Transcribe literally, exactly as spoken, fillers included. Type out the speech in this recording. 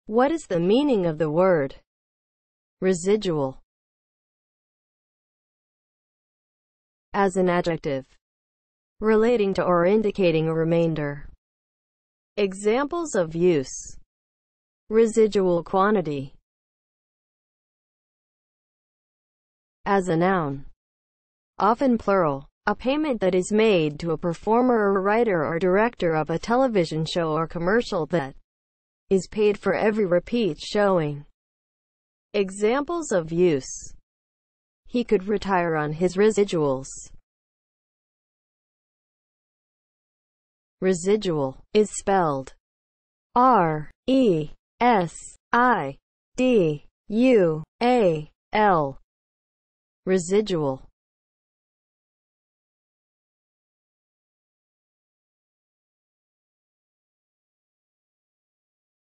What is the meaning of the word residual? As an adjective, relating to or indicating a remainder. Examples of use: residual quantity. As a noun, often plural, a payment that is made to a performer or writer or director of a television show or commercial that is paid for every repeat showing. Examples of use: he could retire on his residuals. Residual is spelled R E S I D U A L. Residual